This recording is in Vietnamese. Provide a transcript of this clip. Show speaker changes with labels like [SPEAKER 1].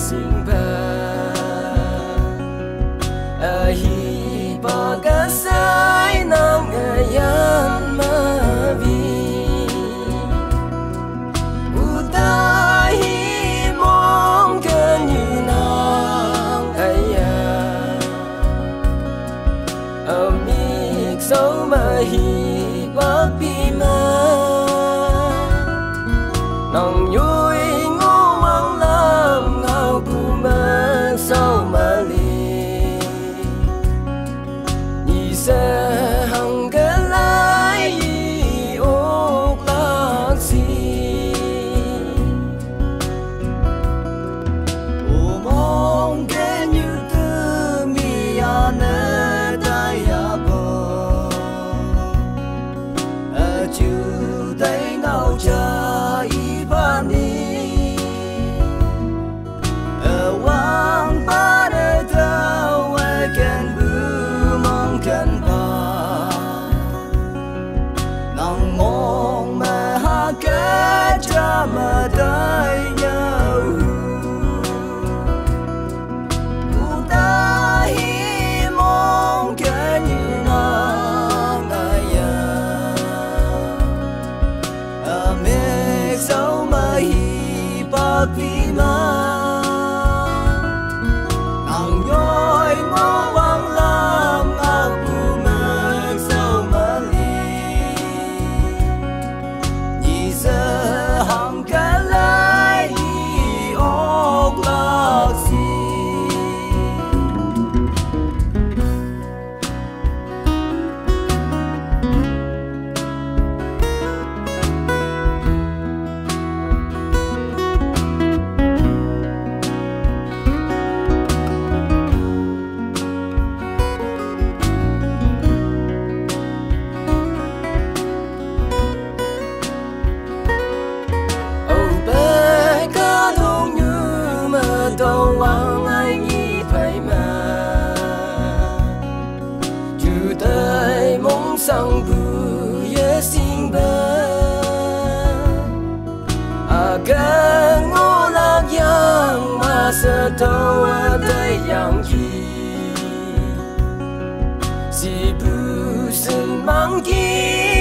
[SPEAKER 1] sinh ba hi ba ga sai nam ngayan ma vi utai hi mong ke như nang aya amik so ma hi ba pi ma nong vui ngô mang lam ngao cu mơ sao mà li nhị sa hằng cái lái ô bác sĩ ô mong cái như tư mi à nè đại à bờ à chiều tay nào trời wang pada tahu akan bermangkan ba nang mong maha kejama daya utahi mong kenyang ayah amek sau mahi papi ma đâu vắng ai nghĩ phải mà dù tới mong sang vui xin bờ akan ngô lạc yang mà sợ thâu tới yang gì si bu sen mang kia